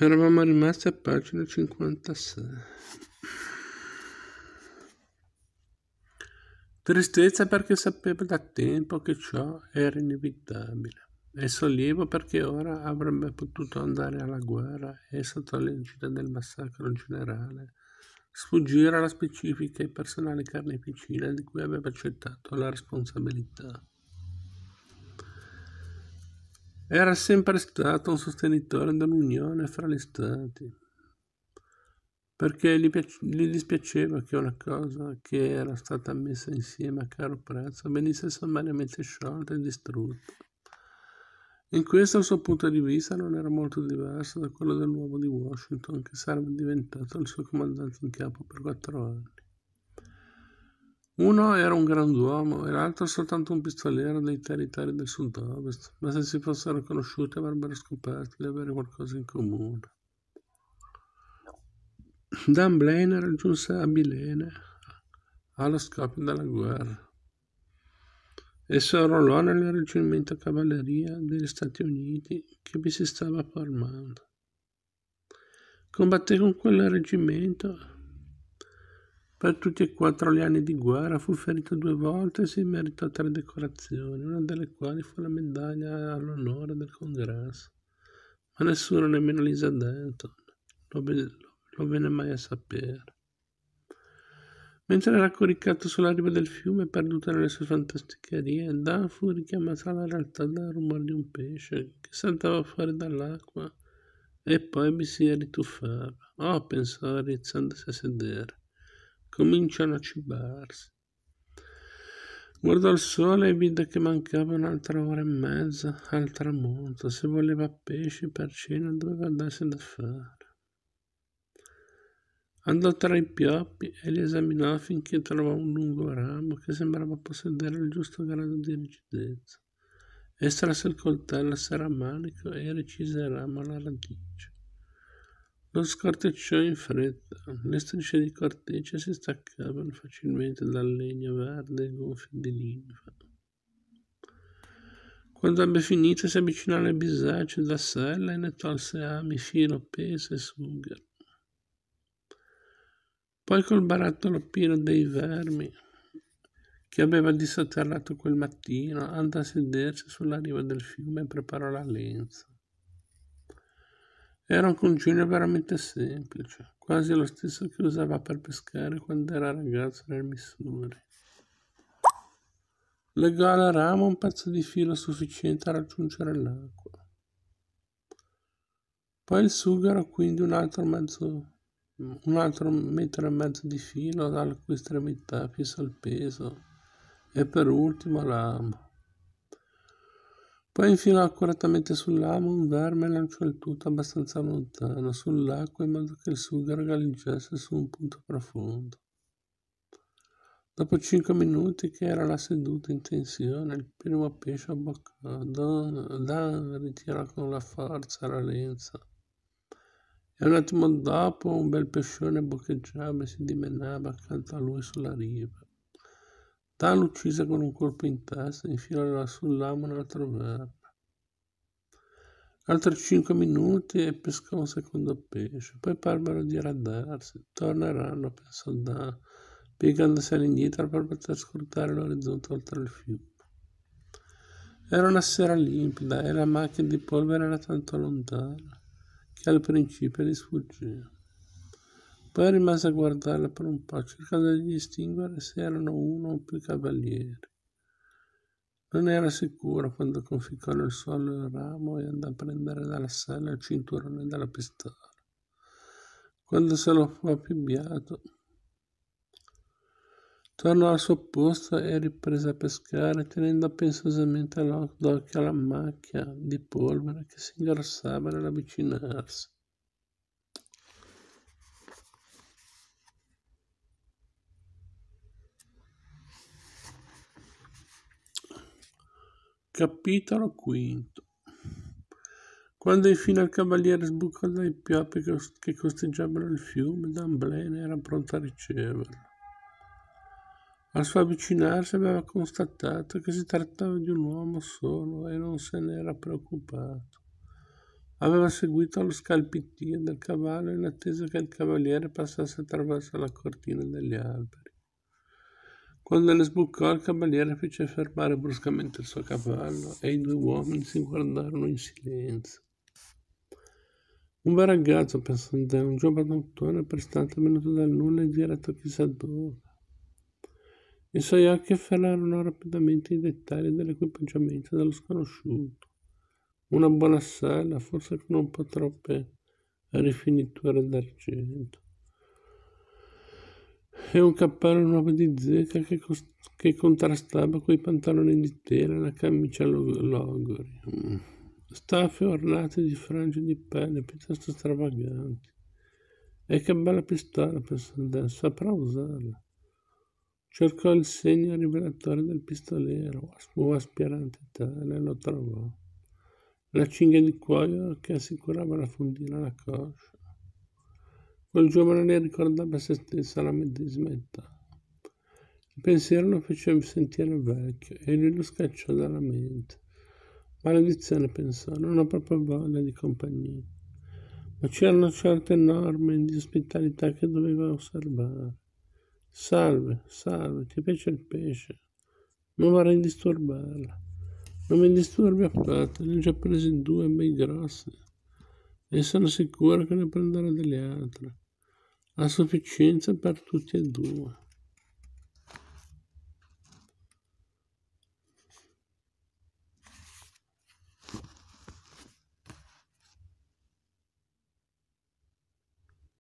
Eravamo rimasti a pagina 56. Tristezza perché sapevo da tempo che ciò era inevitabile, e sollievo perché ora avrebbe potuto andare alla guerra e, sotto l'egida del massacro generale, sfuggire alla specifica e personale carneficina di cui aveva accettato la responsabilità. Era sempre stato un sostenitore dell'unione fra gli stati, perché gli dispiaceva che una cosa che era stata messa insieme a caro prezzo venisse sommariamente sciolta e distrutta. In questo il suo punto di vista non era molto diverso da quello dell'uomo di Washington, che sarebbe diventato il suo comandante in capo per 4 anni. Uno era un grand'uomo e l'altro soltanto un pistoliero dei territori del sud-ovest, ma se si fossero conosciuti avrebbero scoperto di avere qualcosa in comune. Dan Blaine raggiunse Abilene allo scoppio della guerra e si arruolò nel reggimento cavalleria degli Stati Uniti che vi si stava formando. Combatté con quel reggimento per tutti e 4 gli anni di guerra, fu ferito 2 volte e si meritò 3 decorazioni, una delle quali fu la medaglia all'onore del Congresso, ma nessuno, nemmeno Lisa Denton, lo venne mai a sapere. Mentre era coricato sulla riva del fiume, perduto nelle sue fantasticherie, Dan fu richiamato alla realtà dal rumore di un pesce che saltava fuori dall'acqua e poi vi si rituffava. Oh, pensò, rizzandosi a sedere. Cominciano a cibarsi. Guardò il sole e vide che mancava un'altra ora e mezza al tramonto. Se voleva pesci per cena doveva darsi da fare. Andò tra i pioppi e li esaminò finché trovò un lungo ramo che sembrava possedere il giusto grado di rigidezza. Estrasse il coltello a serramanico e recise il ramo alla radice. Lo scortecciò in fretta. Le strisce di corteccia si staccavano facilmente dal legno verde gonfio di linfa. Quando ebbe finito si avvicinò alle bisacce da sella e ne tolse ami, filo, pesa e sughero. Poi col barattolo pieno dei vermi che aveva disatterrato quel mattino andò a sedersi sulla riva del fiume e preparò la lenza. Era un concilio veramente semplice, quasi lo stesso che usava per pescare quando era ragazzo nel Missouri. Legò al ramo un pezzo di filo sufficiente a raggiungere l'acqua. Poi il sughero, quindi un altro 1,5 metri di filo alla cui estremità fissò il peso e per ultimo l'amo. Poi infilò accuratamente sull'amo un verme e lanciò il tutto abbastanza lontano sull'acqua in modo che il sughero galleggiasse su un punto profondo. Dopo 5 minuti che era là seduto in tensione, il primo pesce abboccò. Dan ritirò con la forza la lenza e un attimo dopo un bel pescione boccheggiava e si dimenava accanto a lui sulla riva. Dan lo uccise con un colpo in testa e infilò sull'amo un altro verme. Altri 5 minuti e pescò un secondo pesce. Poi parvero di radarsi. Torneranno, pensò Dan, piegandosi all'indietro per poter scrutare l'orizzonte oltre il fiume. Era una sera limpida e la macchia di polvere era tanto lontana che al principio gli sfuggiva. Poi rimase a guardarla per un po', cercando di distinguere se erano uno o più cavalieri. Non era sicuro quando conficcò nel suolo il ramo e andò a prendere dalla sella il cinturone della pistola. Quando se lo fu appibbiato, tornò al suo posto e riprese a pescare, tenendo pensosamente d'occhio la macchia di polvere che si ingrossava nell'avvicinarsi. Capitolo quinto. Quando infine il cavaliere sbucò dai pioppi che costeggiavano il fiume, Dan Blaine era pronto a riceverlo. Al suo avvicinarsi aveva constatato che si trattava di un uomo solo e non se n'era preoccupato. Aveva seguito lo scalpittio del cavallo in attesa che il cavaliere passasse attraverso la cortina degli alberi. Quando le sbucò, il cavaliere fece fermare bruscamente il suo cavallo e i due uomini si guardarono in silenzio. Un bel ragazzo, pensò Dan, un giovane autore prestante venuto dal nulla e diretto chissà dove. I suoi occhi afferrarono rapidamente i dettagli dell'equipaggiamento dello sconosciuto. Una buona sella, forse con un po' troppe rifiniture d'argento, e un cappello nuovo di zecca che contrastava coi pantaloni di tela e la camicia logori. Staffe ornate di frange di pelle piuttosto stravaganti. E che bella pistola, pensò adesso, saprà usarla. Cercò il segno rivelatore del pistolero, o aspirante tale, e lo trovò. La cinghia di cuoio che assicurava la fondina alla coscia. Quel giovane le ricordava se stessa alla medesima età. Il pensiero lo fece sentire vecchio e lui lo scacciò dalla mente. Maledizione, pensò, non ho proprio voglia di compagnia. Ma c'erano certe norme di ospitalità che doveva osservare. Salve, salve, ti piace il pesce? Non vorrei disturbarla. Non mi disturbi affatto, ne ho già presi 2 bei grossi e sono sicuro che ne prenderò delle altre. A sufficienza per tutti e 2.